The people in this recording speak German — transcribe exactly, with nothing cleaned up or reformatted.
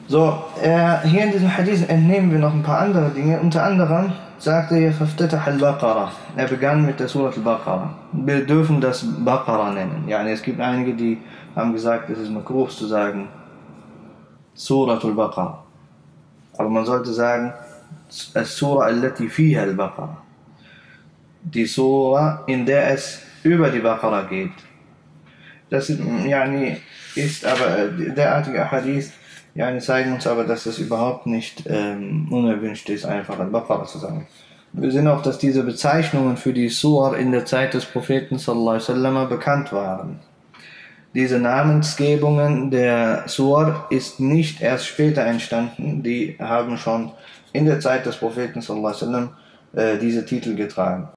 So, äh, hier in diesem Hadith entnehmen wir noch ein paar andere Dinge. Unter anderem sagte er, فَافْتَتَحَ الْبَقَرَةَ. Er begann mit der Surat al-Baqarah. Wir dürfen das Baqarah nennen. Ja, es gibt einige, die haben gesagt, es ist makruh zu sagen Surat al-Baqarah. Aber man sollte sagen, Surah allati fiha al-Baqarah. Die Surah, in der es über die Baqarah geht. Das ist, yani, ist aber derartige Hadith, yani, zeigen uns aber, dass es überhaupt nicht ähm, unerwünscht ist, einfach al-Baqarah zu sagen. Wir sehen auch, dass diese Bezeichnungen für die Surah in der Zeit des Propheten sallallahu alaihi wasallam bekannt waren. Diese Namensgebungen der Surah ist nicht erst später entstanden, die haben schon in der Zeit des Propheten sallallahu alaihi wasallam äh, diese Titel getragen.